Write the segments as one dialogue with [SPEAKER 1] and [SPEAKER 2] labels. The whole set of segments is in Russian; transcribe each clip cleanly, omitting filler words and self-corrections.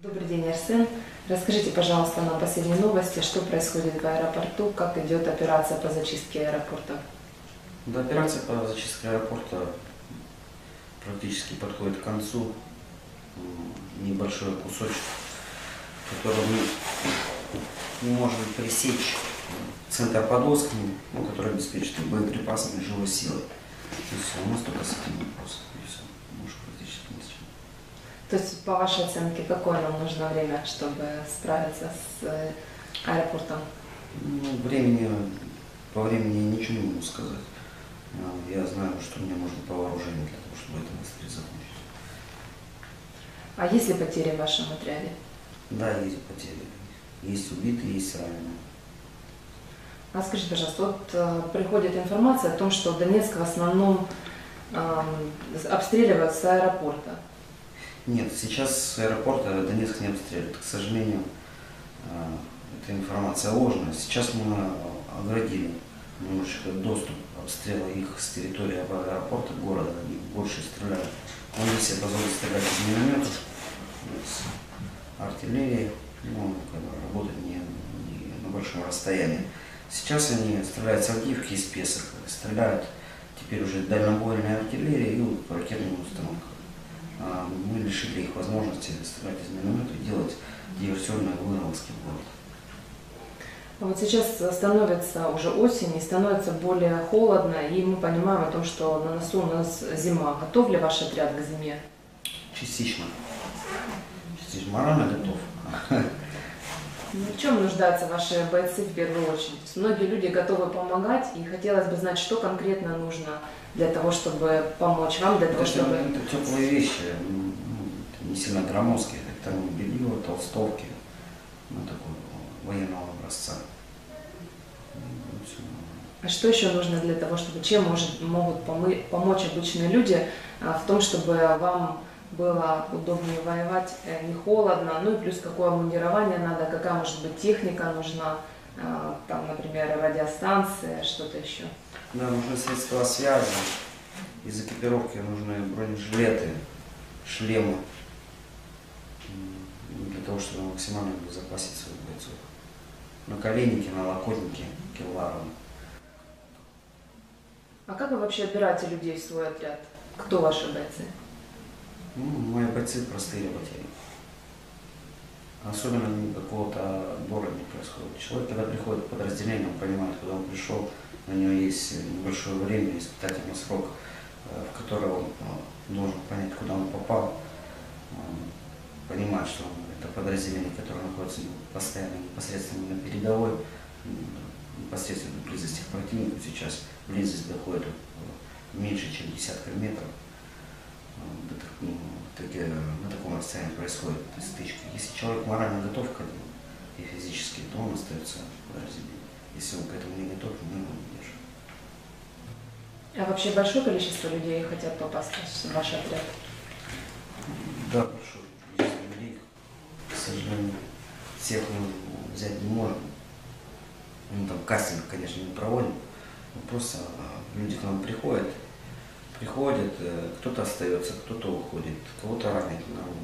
[SPEAKER 1] Добрый день, Арсен. Расскажите, пожалуйста, нам последние новости, что происходит в аэропорту, как идет операция по зачистке аэропорта.
[SPEAKER 2] Да, операция по зачистке аэропорта практически подходит к концу. Небольшой кусочек, который мы можем пресечь центр подвозками, который обеспечит боеприпасами, живой силой. И все, у нас только с этим вопрос. И все, больше практически ни с чем.
[SPEAKER 1] То есть, по вашей оценке, какое нам нужно время, чтобы справиться с аэропортом?
[SPEAKER 2] По времени я ничего не могу сказать. Я знаю, что мне нужно по вооружению для того, чтобы это быстрее закончить.
[SPEAKER 1] А есть ли потери в вашем отряде?
[SPEAKER 2] Да, есть потери. Есть убитые, есть раненые.
[SPEAKER 1] А скажите, пожалуйста, вот приходит информация о том, что Донецк в основном обстреливают с аэропорта.
[SPEAKER 2] Нет, сейчас с аэропорта Донецк не обстреливают. К сожалению, эта информация ложная. Сейчас мы оградили немножечко доступ обстрела их с территории аэропорта, города. Они больше стреляют. Он здесь позволит стрелять из минометов, с артиллерии, работать не на большом расстоянии. Сейчас они стреляют с Авдеевки, из Песок, стреляют теперь уже дальнобойной артиллерией и по ракетным установкам. Мы лишили их возможности стрелять из миномета и делать диверсионные вылазки в город.
[SPEAKER 1] А вот сейчас становится уже осень и становится более холодно, и мы понимаем о том, что на носу у нас зима. Готов ли ваш отряд к зиме?
[SPEAKER 2] Частично. Морально готов.
[SPEAKER 1] В чем нуждаются ваши бойцы в первую очередь? Многие люди готовы помогать, и хотелось бы знать, что конкретно нужно для того, чтобы помочь вам, для того, чтобы...
[SPEAKER 2] Это теплые вещи, не сильно громоздкие, это там белье, толстовки, такого военного образца.
[SPEAKER 1] А что еще нужно для того, чтобы, чем могут помочь обычные люди в том, чтобы вам было удобнее воевать, не холодно, ну и плюс какое обмундирование надо, какая может быть техника нужна, там, например, радиостанция, что-то еще.
[SPEAKER 2] Да, нужны средства связи, из экипировки нужны бронежилеты, шлемы, для того, чтобы максимально обезопасить своих бойцов. Наколенники, налокотники, кевларовые.
[SPEAKER 1] А как вы вообще отбираете людей в свой отряд? Кто ваши бойцы?
[SPEAKER 2] Мои бойцы простые работяги. Особенно какого-то отбора не происходит. Человек, когда приходит в подразделение, он понимает, куда он пришел, у него есть небольшое время, испытательный срок, в который он должен понять, куда он попал, понимать, что это подразделение, которое находится постоянно непосредственно на передовой, непосредственно в близости к противнику. Сейчас близость доходит меньше, чем десятка метров. На таком расстоянии происходит стычка. Если человек морально готов к этому и физически, то он остается в подразделении. Если он к этому не готов, мы его не держим.
[SPEAKER 1] А вообще большое количество людей хотят попасть в ваш отряд?
[SPEAKER 2] Да, большое количество людей. К сожалению, всех мы взять не можем. Мы там кастинг, конечно, не проводим. Просто люди к нам приходят, кто-то остается, кто-то уходит, кого-то ранит,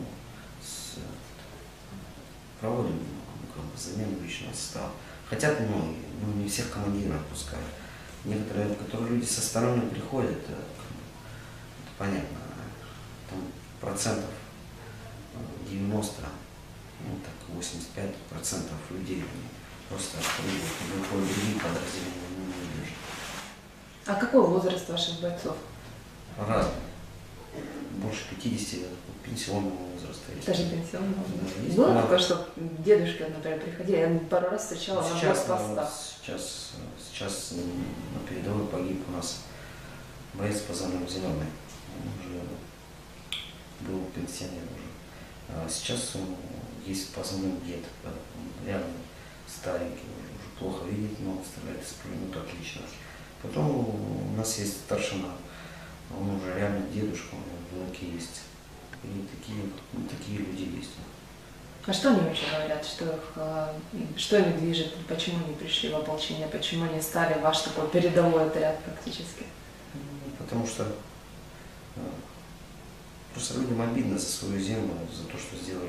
[SPEAKER 2] проводим замену личного состава. Хотят многие, но не всех командиров отпускают. Некоторые, которые люди со стороны приходят, это понятно, там процентов 90, так 85% людей просто выходят в другие подразделения, не держат.
[SPEAKER 1] А какой возраст ваших бойцов?
[SPEAKER 2] Разные. Больше 50 лет, пенсионного возраста есть.
[SPEAKER 1] Даже пенсионного возраста?
[SPEAKER 2] Есть.
[SPEAKER 1] Было такое, что дедушки, например, приходили, я пару раз встречала на блокпостах.
[SPEAKER 2] Сейчас на передовой погиб у нас боец по позывным «Зеленый». Он уже был пенсионер уже. А сейчас он есть позывным «Дед». Он реально старенький, уже плохо видит, но стреляет из пулемета отлично. Потом у нас есть старшина. Он уже реально дедушка, у него внуки есть. И такие люди есть.
[SPEAKER 1] А что они вообще говорят? Что ими движет? Почему они пришли в ополчение? Почему они стали ваш такой передовой отряд практически?
[SPEAKER 2] Потому что просто людям обидно за свою землю, за то, что сделали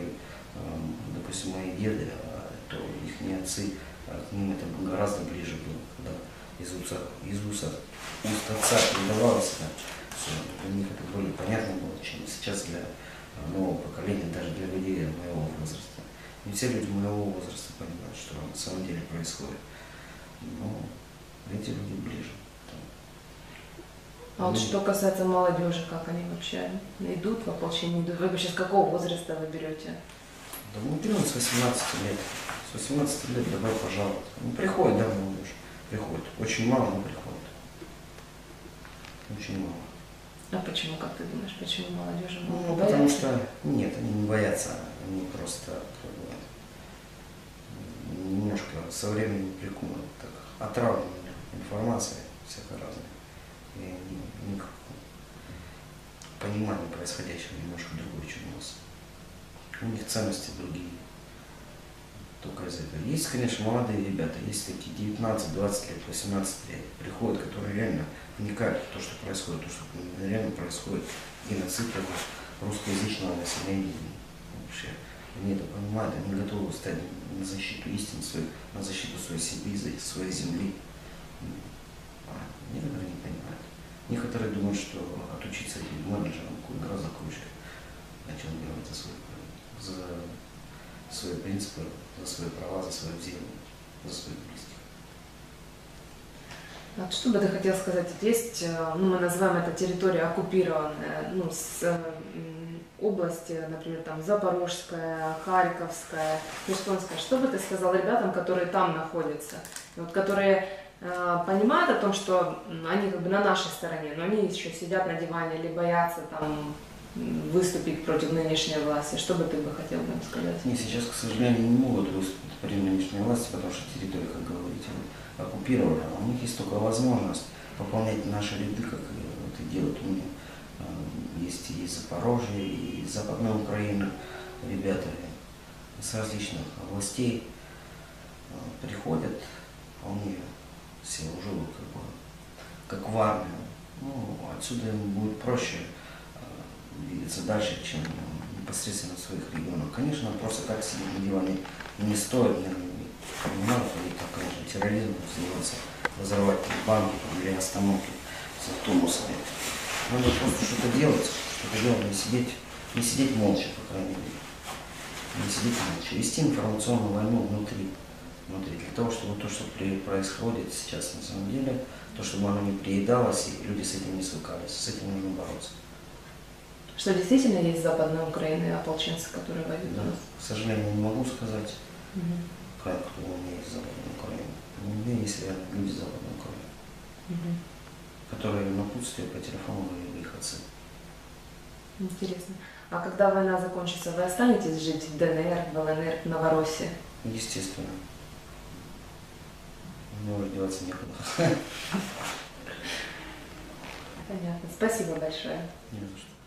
[SPEAKER 2] допустим, мои деды, то их отцы, к ним это гораздо ближе было, когда из уст отца передавалось это все. Для них это более понятно было, чем сейчас для нового поколения, даже для людей моего возраста. Не все люди моего возраста понимают, что на самом деле происходит. Но эти люди ближе.
[SPEAKER 1] А вот что касается молодежи, как они вообще идут в ополчение, идут? Вы вообще с какого возраста вы берете?
[SPEAKER 2] Да мы берем с 18 лет. С 18 лет добро пожаловать. Ну, приходит, да, молодежь. Приходит. Очень мало, но приходит. Очень мало.
[SPEAKER 1] А почему, как ты думаешь, почему молодежи
[SPEAKER 2] Ну,
[SPEAKER 1] боятся?
[SPEAKER 2] потому что нет, они не боятся, они просто как бы, немножко со временем прикуманы, так отравлены информацией всякой разной. И у них понимание происходящего немножко другое, чем у нас. У них ценности другие. Только из этого. Есть, конечно, молодые ребята, есть такие 19, 20 лет, 18 лет, приходят, которые реально вникают в то, что происходит, то, что реально происходит геноцид русскоязычного населения. Вообще, они это понимают, они готовы стать на защиту истины своей, на защиту своей семьи, своей земли. А некоторые не понимают. Некоторые думают, что отучиться менеджером, игра за кружкой, начал делать за свои принципы, за свои права, за свою землю, за своих близких.
[SPEAKER 1] Вот что бы ты хотел сказать? Вот есть, ну, мы называем это территория оккупированная, ну, с области, например, там Запорожская, Харьковская, Херсонская. Что бы ты сказал ребятам, которые там находятся, вот, которые понимают о том, что они как бы на нашей стороне, но они еще сидят на диване или боятся там выступить против нынешней власти? Что бы ты бы хотел бы им сказать?
[SPEAKER 2] Они сейчас, к сожалению, не могут выступить против нынешней власти, потому что территория, как говорите, оккупирована. У них есть только возможность пополнять наши ряды, как это делают у меня. Есть и из Запорожья, и из Западной Украины ребята с различных областей приходят, вполне все уже как в армию. Ну, отсюда им будет проще двигаться дальше, чем непосредственно в своих регионах. Конечно, просто так сидеть на диване не стоит, не надо ходить так, конечно, терроризмом заниматься, разорвать банки или остановки с автобусами. Надо просто что-то делать, не сидеть молча, по крайней мере. Не сидеть молча. Вести информационную войну внутри. Для того, чтобы то, что происходит сейчас на самом деле, то, чтобы оно не приедалось, и люди с этим не свыкались. С этим нужно бороться.
[SPEAKER 1] Что действительно есть Западная Украина и ополченцы, которые воюют?
[SPEAKER 2] Да. К сожалению, не могу сказать,
[SPEAKER 1] Угу.
[SPEAKER 2] как кто у меня есть Западная Украина. Но у меня есть реально люди Западной Украины,
[SPEAKER 1] Угу.
[SPEAKER 2] которые напутствие по телефону говорили их отцы.
[SPEAKER 1] Интересно. А когда война закончится, вы останетесь жить в ДНР, в ЛНР, в Новороссии?
[SPEAKER 2] Естественно. Мне уже деваться некуда.
[SPEAKER 1] Понятно. Спасибо большое.
[SPEAKER 2] Не за что.